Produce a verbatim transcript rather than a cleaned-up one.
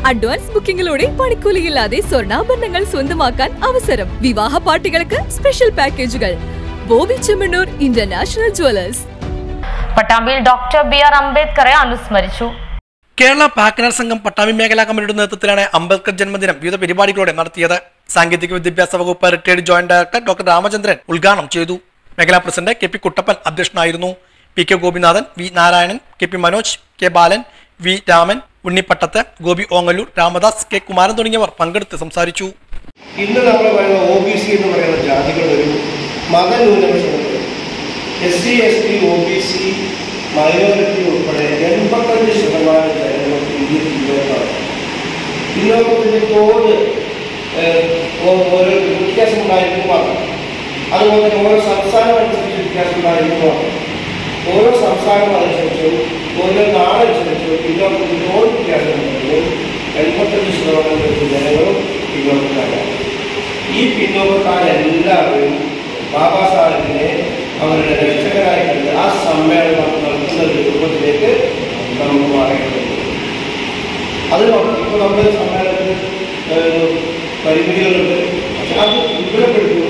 Advance ബുക്കിംഗിലൂടെ പണിക്കൂലിയില്ലാതെ സ്വർണ്ണാഭരണങ്ങൾ സ്വന്തമാക്കാൻ അവസരം. വിവാഹ പാർട്ടികൾക്ക് സ്പെഷ്യൽ പാക്കേജുകൾ. Boby Chemmanur international jewellers. പട്ടാമ്പിയിൽ ഡോക്ടർ ബി ആർ അംബേദ്കറെ അനുസ്മരിച്ചു. കേരള പാക്കനർ സംഘം പട്ടാമ്പി മേഖലാ കമ്മിറ്റിയുടെ നേതൃത്വത്തിലാണ് അംബേദ്കർ ജന്മദിനം വിവിധ പരിപാടികളോടെ നടത്തിയത്. സാങ്കേതിക വിദ്യാഭ്യാസ വകുപ്പ് retired joint director doctor Ramachandran ഉദ്ഘാടനം ചെയ്തു. മേഖലാ പ്രസിഡന്റ് കെ പി കുട്ടപ്പൻ അധ്യക്ഷനായിരുന്നു. P K Gopinathan, V Narayanan, K P Manoj, K Balan, V Raman, Unnipattath, Gopi Ongallur, Ramadas, K Kumaran തുടങ്ങിയവർ പങ്കെടുത്ത് സംസാരിച്ചു. ഇന്ന് നമ്മൾ പറയുന്ന ഒ ബി സി എന്ന് പറയുന്ന ജാതികൾ ഒരു മതന്യൂനപക്ഷമുണ്ട്. S C S T O B C minority ഉൾപ്പെടെ എൺപത്തഞ്ച് ശതമാനം ജനങ്ങൾക്ക് ഇന്ത്യയിൽ പിന്നോക്കമാണ്. പിന്നോക്കത്തിൻ്റെ തോത് ഓരോ വ്യത്യാസം ഉണ്ടായിരിക്കുമാണ്. അതുപോലെ തന്നെ ഓരോ സംസ്ഥാനം അനുസരിച്ച് വ്യത്യാസം ഉണ്ടായിരിക്കുമാണ്. ഓരോ സംസ്ഥാനം അനുസരിച്ചും ഓരോ നാടനുസരിച്ചും പിന്നോക്കത്തിൻ്റെ തോത് വ്യത്യാസമുണ്ടെങ്കിലും എൺപത്തഞ്ച് ശതമാനം പേർക്ക് ജനങ്ങളും പിന്നോക്കക്കാരാണ്. ഈ പിന്നോക്കക്കാരെല്ലാവരും ബാബാ സാഹിബിനെ അവരുടെ രക്ഷകരായി കണ്ട് ആ സമ്മേളനം നടത്തുന്ന രൂപത്തിലേക്ക് നമുക്ക് മാറേണ്ടതുണ്ട്. അത് ഇപ്പോൾ നമ്മുടെ സമ്മേളനത്തിൽ പരിമിതികളുണ്ട്. പക്ഷെ അത് വിപുലപ്പെടുത്തുക